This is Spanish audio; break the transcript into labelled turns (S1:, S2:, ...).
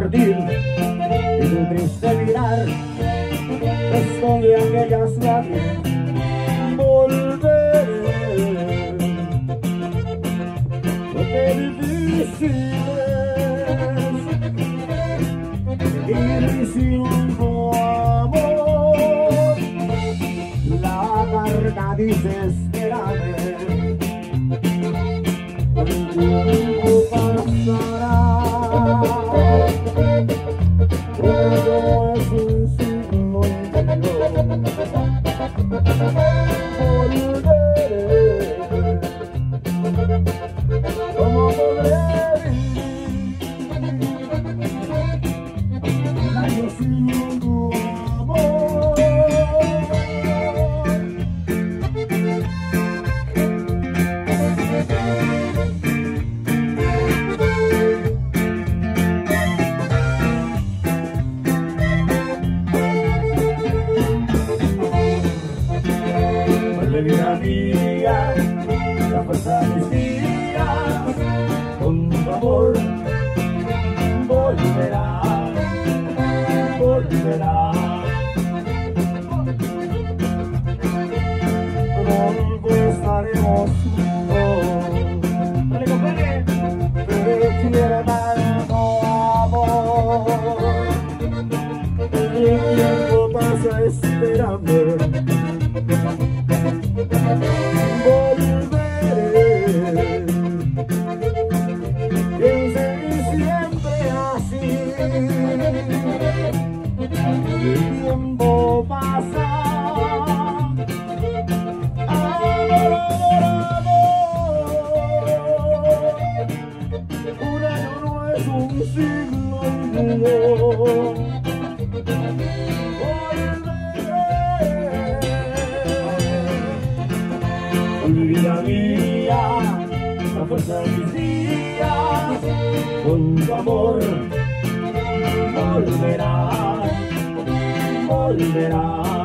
S1: partir y tu triste mirar esconde aquellas lágrimas. Volveré, porque difícil es ir sin tu amor. La carta dice espérame, el tiempo pasará, pero es un siglo interior. Volveré, ¿cómo podré vivir un año sin tu amor? Vida mía, la fuerza de mis días, con tu amor volverás, volverás. Pronto estaremos juntos. Dale, compadre. Prefiero tanto amor. El tiempo pasa esperando. Volveré, piense siempre así. El tiempo pasa, amor, un año no es un siglo y medio. Vida mía, la fuerza de mis días, con tu amor volverás, volverás.